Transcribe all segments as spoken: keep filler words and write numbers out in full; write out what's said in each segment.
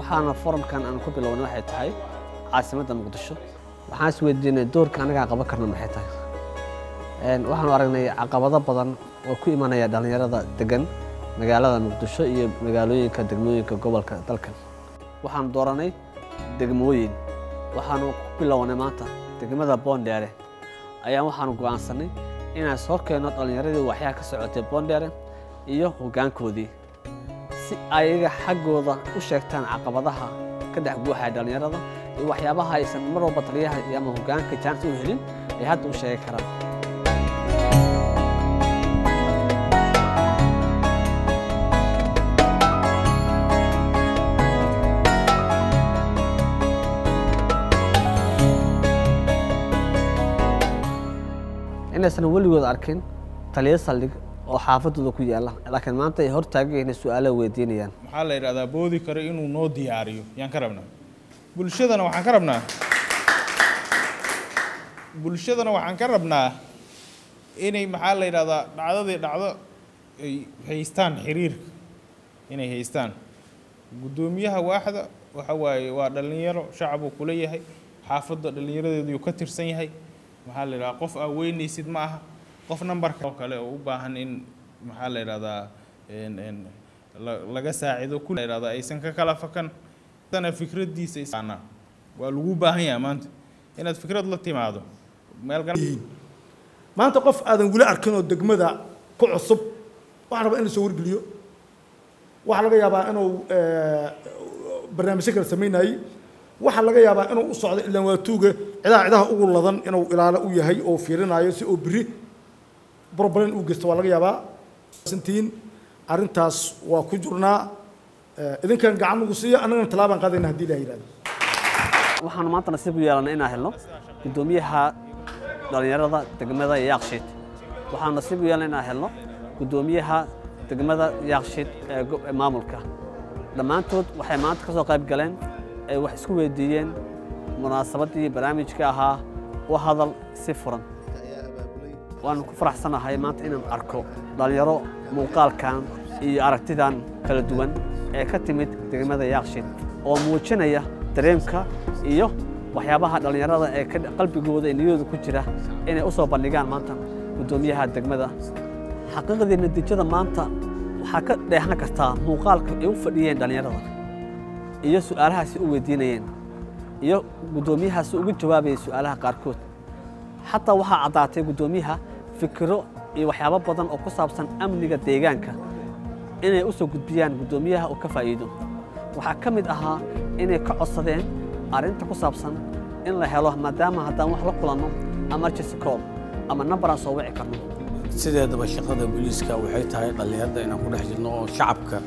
waxaana forumkan aan ku bilownay waxay tahay caasimadda Muqdisho waxaan is weydiinay doorka anaga qaban karno maxay tahay een waxaan aragnay caqabado badan oo ku imanaya dhalinyarada degan magaalada Muqdisho iyo magaalooyinka degmooyinka gobolka dalka waxaan dooranay degmooyin waxaan ku bilownay maanta degmada Boondere ayaan waxaan go'aansanay inaan soo keeno dhalinyaradii waxyaa ka socotay Boondere iyo hoggaankoodii si ayaga xaggooda u sheegtaan caqabadaha ka dhex guuxaya dhalinyarada iyo waxyaabaha aysan mar walba taliyaha ama hoggaanka chance u helin ay hadda u sheegi karaan inaysan weligood arkin taliye saldhig oo xaafadooda ku yaala laakiin maanta ay hor taageen su'aalo weydiinayaan maxaa la yiraahdaa boodi karo inuu noo diyaariyo yaan ka rabnaa bulshadana waxaan ka rabnaa bulshadana waxaan ka rabnaa inay maxaa la yiraahdaa dhacdadii dhacdo ay haystaan xiriirka inay haystaan gudoomiyaha waaxda waxa waaye waa dhalinyaro shacabku kula yahay xaafadda dhalinyaradeedu ka tirsan yahay maxaa la yiraahdaa qof aan weynaysid ma aha qof numberka kale oo u baahan in maxaa la yiraahdaa in in laga saacido ku la yiraahdaa aysan ka kala fakan tan fikradiisa isana waa lagu baahan yahay maanta inaad fikrad la timaado meel gal maanta qof aadan wali arkin oo degmada ku cusub waxaan rabaa in la soo wargeliyo waxa laga yaabaa inuu barnaamijyo kala sameynay waxa laga yaabaa inuu u socdo ilaa waa tuuga ciidaha ciidaha ugu ladan inuu ilaalo u yahay oo fiirinayo si oo biri problem uu gesto waa laga yaabaa santiin arintaas waa ku jirnaa idinkan gacan ugu siiyo anagana talaabaan qaadayna hadii la yiraahdo waxaan maanta nasiib u yeelanay inaan helno gudoomiyaha dhalinyarada degmada Yaaqshiid waxaan nasiib u yeelanay inaan helno gudoomiyaha degmada Yaaqshiid ee maamulka dhamaantood waxay maanta ka soo qayb galeen ay wax isku weydiiyeen munaasabadii barnaamijka ahaa oo hadal si furan waan ku faraxsanahay maanta inaan arko dhalinyaro muuqaalkan iyo aragtidan kala duwan ee ka timid degmada Yaaqshiid oo muujinaya dareemka iyo waxyaabaha dhalinyarada ee qalbigooda iyo niyadooda ku jira inay u soo bandhigaan maanta gudoomiyaha degmada xaqiiqdii natiijada maanta waxa ka dheehan kartaa muuqaalka ay u fadhiyeen dhalinyarada iyo su'aalahaasi u weydiinayeen iyo gudoomiyahaasi uga jawaabayay su'aalaha qaarkood حتى waxaa cadaatay gudoomiyaha fikiro iyo waxyaabo badan oo ku saabsan amniga deegaanka inay u soo gudbiyaan gudoomiyaha oo ka faa'iido waxa kamid ahaa inay ka codsadeen arinta ku saabsan in la helo maadaama haddaan wax la kulano emergency call ama number aan soo wici karno sideedaba shaqada booliiska waxay tahay dhalinyarada inaan ku dhex jirno oo shacabka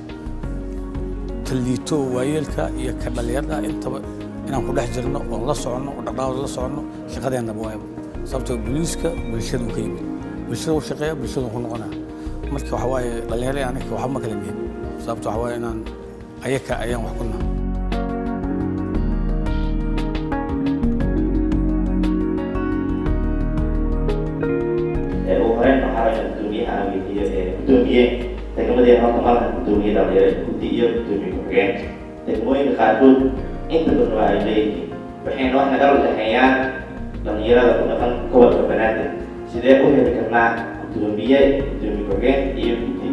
taliito waayeelka iyo ka dhalinyarada intaba inaan ku dhex jirno oo la socono oo dhaqaale la socono shaqadeena waa sababtoo booliiska bulshadu ka yimid bulshadu u shaqeeya bulshadu ku noqonaa marka waxa waaye dhalinyarada aniga waxa ma kala mihin sababtoo waxa waaye inaan ayaka ayaan wax ku nahay ee oo horeen waxa ay gudoomiyaha amniga ee gudoomiye degmada halka malaha gudoomiye dhalinyarada guddi iyo gudoomiye ku-xigeen degmooyinka qaarkood inta badan waa ay leeyihiin waxayna wax naga dhaxeeyaan dhalinyarada ku dhaqan gobolka Banaadir sidee u heli karnaa gudoomiye gudoomiye ku-xigeen iyo guddi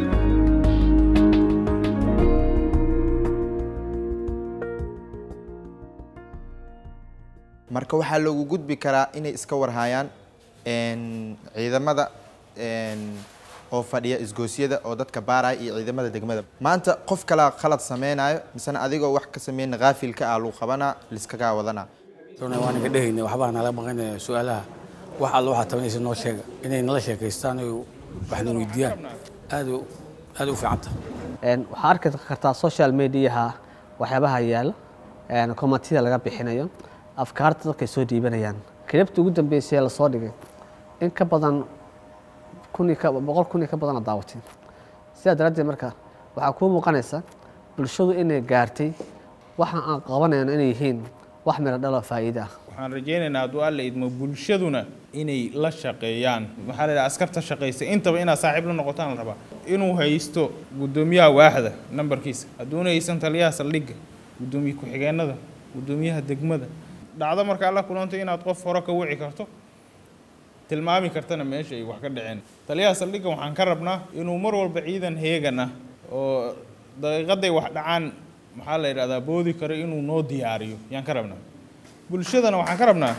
marka waxaa loogu gudbi karaa inay iska warhayaan een ciidamada een oo fadhiya isgoosiyada oo dadka baaraya iyo ciidamada degmada maanta qof kala khalad sameynayo misana adigoo wax ka sameyn qaafilka ah loo qabana liskaga wadana runay waan ka dhahaynay waxba nala maqanay su'aalaha wax alla waxa tabanaysa noo sheega inay nala sheekaystaan oo wax noo weydiiyaan aad aad u fiicanta een waxa arki kartaa social media waxyaabaha yaala een commentida laga bixinayo afkaarta dadka soo diibanayaan kilibta ugu dambeysay la soo dhigay in ka badan kun ka boqol kun ka badan daawatay sida daradeed marka waxa ku muuqanaysa bulshadu inay gaartay waxa aan qabanayno inay yihiin wax meel dhalo faa'iido ah waxaan rajaynaynaa hadduu alla idmo bulshaduna inay la shaqeeyaan waxaa la yidhaha askarta shaqaysa intaba inaad saaxiib la noqotaan la rabaa inuu haysto gudoomiyaha waaxda nambarkiisa hadduuna haysan taliyaha saldhigga guddoomiye ku-xigeenada guddoomiyaha degmada dhacdo markaa la kulantay inaad qof hore ka wici karto tilmaami kartana meesha ay wax ka dhaceen taliyaha saldhigga waxaan ka rabnaa inuu mar walba ciidan heegan ah oo daqiiqaday wax dhacaan maxaa la yidhahdaa boodi karo inuu noo diyaariyo yaan ka rabnaa bulshadana waxaan ka rabnaa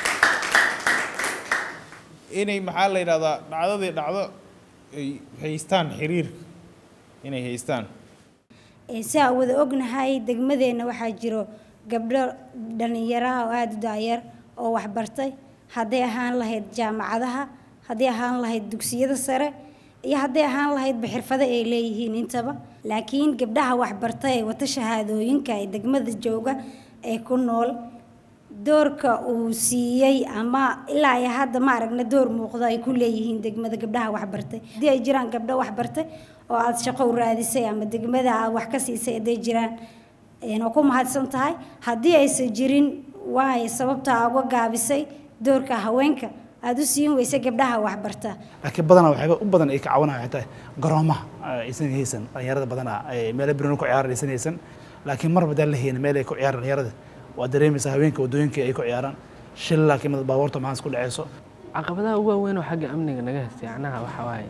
inay maxaa la yidhahdaa dhacdadii dhacdo ay haystaan xiriirka inay haystaan si aan wada ognahay degmadeenna waxaa jiro gabdho dhalinyaro ah oo aada u daayar oo waxbartay hadday ahaan lahayd jaamacadaha hadday ahaan lahayd dugsiyada sare iyo hadday ahaan lahaydba xirfado ay leeyihiin intaba laakiin gabdhaha waxbartay ee wata shahaadooyinka ee degmada jooga ee ku nool doorka uu siiyey ama ilaa ay hadda ma aragna door muuqdo ay ku leeyihiin degmada gabdhaha waxbartay haddii ay jiraan gabdho waxbartay oo aad shaqo u raadisay ama degmada aad wax ka siisay hadday jiraan oo ku mahadsan tahay haddii aysan jirin waay sababta uga gaabisay doorka haweenka aad u siin weysay gabdhaha waxbarta laakiin badanaa waxayba u badan ay ka caawinayaan xitaa garoomaha aysan haysan dhalinyarada badanaa meelo birino ku ciyaaraan aysan haysan laakiin marba daan la haynin meel ay ku ciyaaraan dhalinyarada waa dareemaysaa haweenka waddooyinka ay ku ciyaaraan shil laakiin mid baabuurta maxaa isku dhaceyso caqabadaha ugu waaweyn oo xagga amniga naga haystay macnaha waxa waaye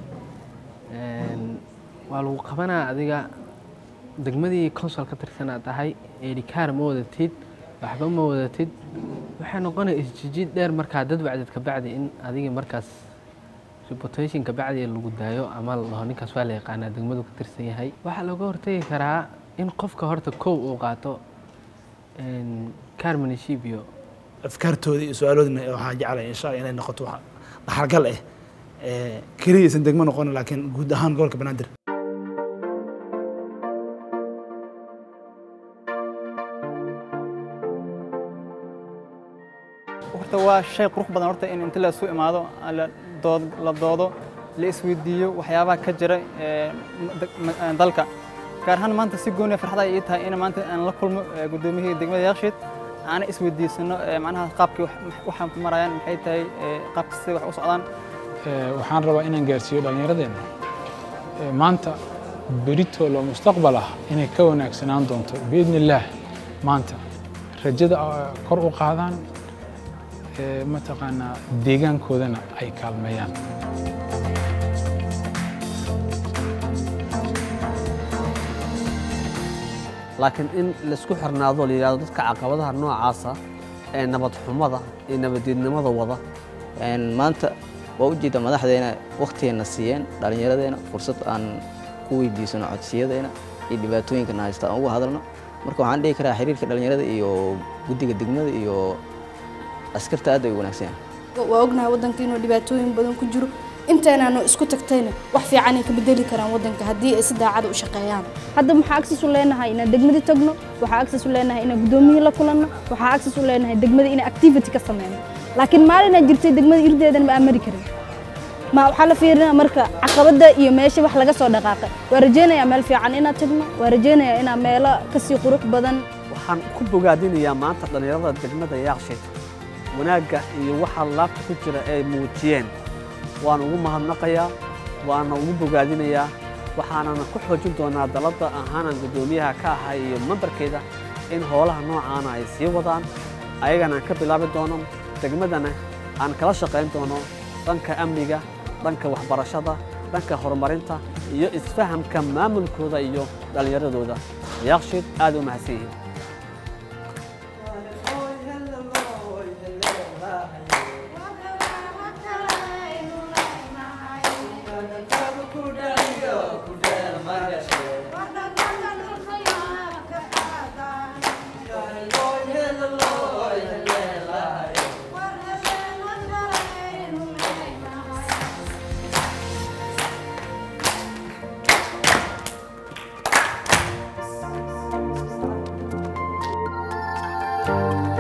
waa lagu qabanaa adiga degmadii consul ka tirsanaa tahay eedhikaar ma wadatid waxba ma wadatid waxay noqonaya isjijiid dheer markaa dad bacdid ka bacdi in adiga markaas reputation ka bacdi lagu daayo ama la dhaho ninkaas waa la yaqaanaa degmadu ka tirsan yahay waxaa looga hortagi karaa in qofka horta kow uu qaato carmanshipio afkaartooda iyo su-aaloodna waxaa jeclay insha allah inay noqoto wax dhaxalgal ah keliya aysan degmo noqon laakiin guud ahaan gobolka banaadir horta waa shay qurux badan horta in inta la isu imaado la doodo la isweydiiyo waxyaabaha ka jira dalka gaar ahaan maanta si gooni farxad ay tahay in maanta aan la kulmo gudoomiyihii degmada Yaaqshiid aan isweydiisano macnaha qaabkii waxaan ku marayaan maxay tahay qaabkii si wax u socdaan waxaan rabaa inaan gaarsiiyo dhallinyaradeenna maanta berito loo mustaqbal ah inay ka wanaagsanaan doonto biidni illaah maanta rajada kor u qaadaan mataqaanaa deegaankoodana ay kaalmeeyaan laakiin in la isku xirnaado la yiraahdo dadka caqabadaha noocaasa ee nabad xumada iyo nabaddiidnimada wada maanta waa u jeeda madaxdeena waqtigeena siiyeen dhallinyaradeena fursad aan ku weydiisano codsiyadeena iyo dhibaatooyinkana haysta aan uga hadalno marka waxaan dhihi karaa xiriirka dhallinyarada iyo guddiga degmada iyo askarta aad ay u wanaagsan waa ognahay waddanka inuu dhibaatooyin badan ku jiro intaynaanu isku tagtayna wax fiican ay ka bedeli karaan waddanka haddii ay si daacad u shaqeeyaan hadda maxaa access u leenahay inaan degmada tagno waxaa access u leenahay inaan gudoomiyihii la kulanno waxaa access u leenahay degmada inaan activity ka sameyno laakiin maalin aan jirtay degmada irdeedana ma amari karin ma waxaa la fiirinaa marka caqabada iyo meesha wax laga soo dhaqaaqay waa rajeynayaa meel fiican inaad tagno waa rajeynayaa inaan meelo kasii qurux badan waxaan ku bogaadinayaa maanta dhallinyarada degmada Yaaqshiid wanaagga iyo waxa laabta ku jira ay muujiyeen waan ugu mahadnaqayaa waana ugu bogaadinayaa waxaanana ku xoojin doonaa dalada ahaanan gudoomiyaha ka ahay iyo membarkeeda in howlaha noocaana ay sii wadaan ayagana aan ka bilaabi doono degmadana aan kala shaqayn doono dhanka amniga dhanka waxbarashada dhanka horumarinta iyo isfahamka maamulkooda iyo dhallinyaradooda Yaaqshiid aad u mahadsan yihiin Thank you.